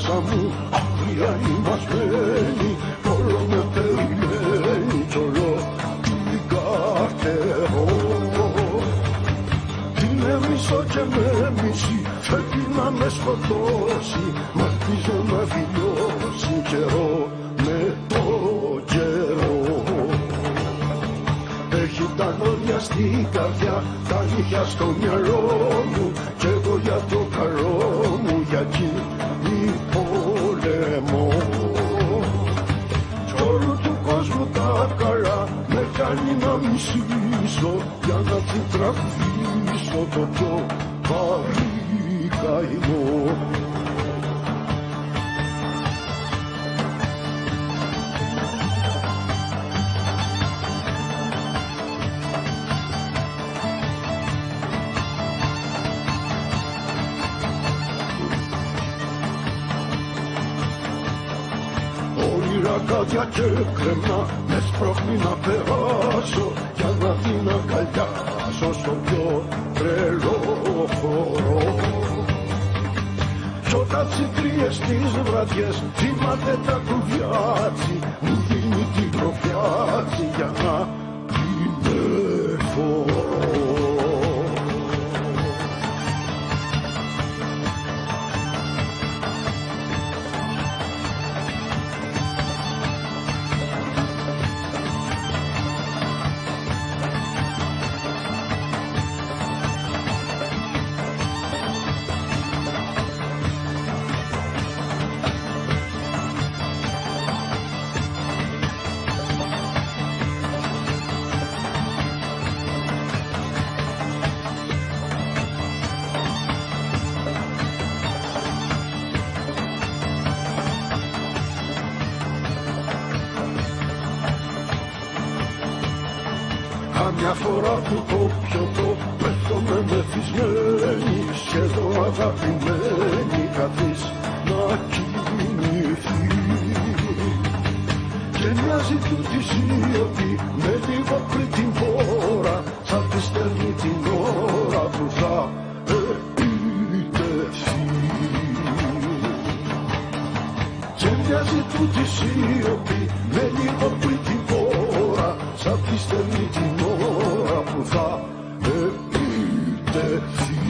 μέσα μου άγρια ημασμένη, όλο με περιμένει κι όλο την καρτερώ. Την έμισω και με μισή, φεύγει να με σκοτώσει, μ' ελπίζω να φιλιώσει καιρό με το καιρό. Έχει τα νόδια στην καρδιά, τα νύχια στο μυαλό μου, κι εγώ για το καλό μου, για εκείνη πολεμώ. Κι όλου του κόσμου τα καλά με κάνει να μισήσω, για να την τραγουδήσω το πιο βαρύ καημό. Κάτια και κρεμά με σπρώχνει να περάσω, για να την αγκαλιάσω στο πιο τρελό χώρο. Κι όταν τσιτρίες τις βραδιές θυμάται τα κουβιάτσι, μου δίνει την προφιάτσι για να την εφορώ. Καμιά φορά που το πιωτό πέφτομαι μεθυσμένη, σχεδόν αγαπημένη, καθείς να κοιμηθεί. Και μοιάζει τούτη σιωπή με λίγο πριν την πόρα, σαν τη στερνή την ώρα που θα επιτεθεί. Και μοιάζει τούτη σιωπή με λίγο πριν την πόρα, σαν τη στερνή την ώρα που θα επιτεθεί.